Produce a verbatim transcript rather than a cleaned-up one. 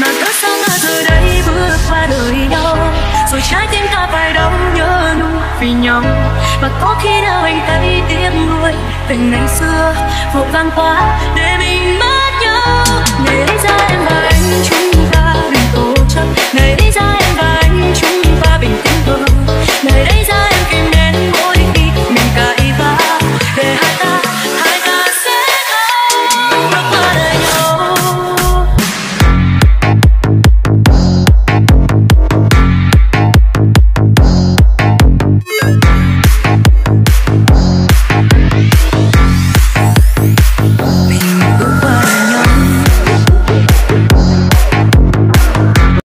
mà cớ sao ta giờ đây bước qua đời nhau, rồi trái tim ta phải đau nhớ nhung vì nhau. Và có khi nào anh thấy tiếc nuối tình ngày xưa vội vàng quá để mình mất nhau. Ngày ấy ra em và anh chúng ta đừng cố chấp, ngày ấy ra em và anh chúng ta bình tĩnh hơn. Ngày